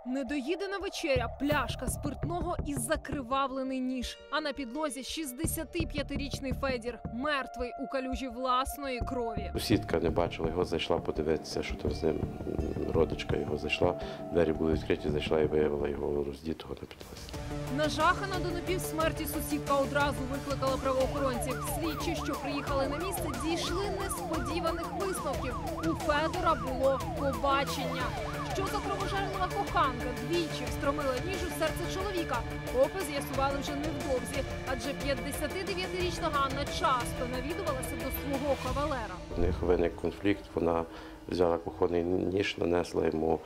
Недоїдена вечеря, пляшка спиртного і закривавлений ніж. А на підлозі 65-річний Федір, мертвий у калюжі власної крові. Сусідка не бачила його, зайшла подивитися, що там з ним. Родичка його зайшла, двері були відкриті, зайшла і виявила його роздітого на підлозі. Нажахана до напівсмерті сусідка одразу викликала правоохоронців. Слідчі, що приїхали на місце, дійшли несподіваних висновків. У Федора було побачення. Що за кровожерлива коханка двічі встромила ніж у серце чоловіка, копи з'ясували вже невдовзі, адже 59-річна Ганна часто навідувалася до свого кавалера. У них виник конфлікт, вона взяла кухонний ніж, нанесла йому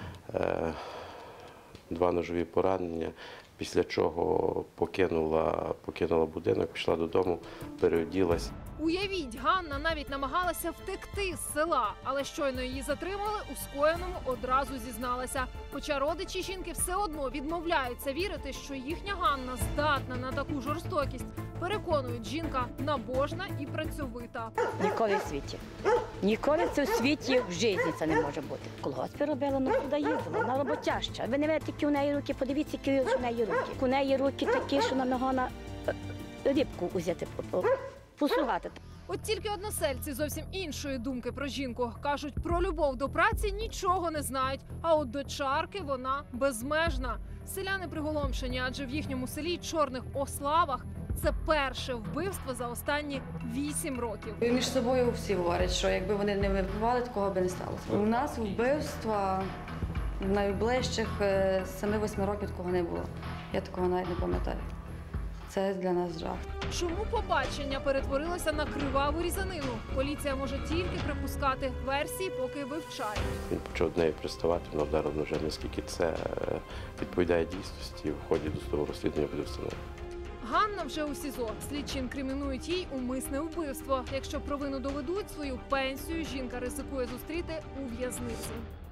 2 ножові поранення, після чого покинула будинок, пішла додому, переоділась. Уявіть, Ганна навіть намагалася втекти з села, але щойно її затримали, у скоєному одразу зізналася. Хоча родичі жінки все одно відмовляються вірити, що їхня Ганна здатна на таку жорстокість. Переконують, жінка набожна і працьовита. Ніколи в світі. Ніколи це в світі в житті це не може бути. В колгоспі робила, ну куди їздила, вона роботяща. Ви не видите, які у неї руки, подивіться, які у неї руки. У неї руки такі, що на могла рибку взяти, послугати. От тільки односельці зовсім іншої думки про жінку. Кажуть, про любов до праці нічого не знають, а от до чарки вона безмежна. Селяни приголомшені, адже в їхньому селі Чорних Ославах це перше вбивство за останні 8 років. Між собою всі говорять, що якби вони не вбивали, такого би не сталося. У нас вбивства найближчих 7-8 років такого не було. Я такого навіть не пам'ятаю. Це для нас жах. Чому побачення перетворилося на криваву різанину? Поліція може тільки припускати, версії поки вивчають. Він почав до неї приставати, вона вдарила ножем, наскільки це відповідає дійсності, в ході досудового розслідування буде встановлено. Ганна вже у СІЗО. Слідчі інкримінують їй умисне вбивство. Якщо провину доведуть, свою пенсію жінка ризикує зустріти у в'язниці.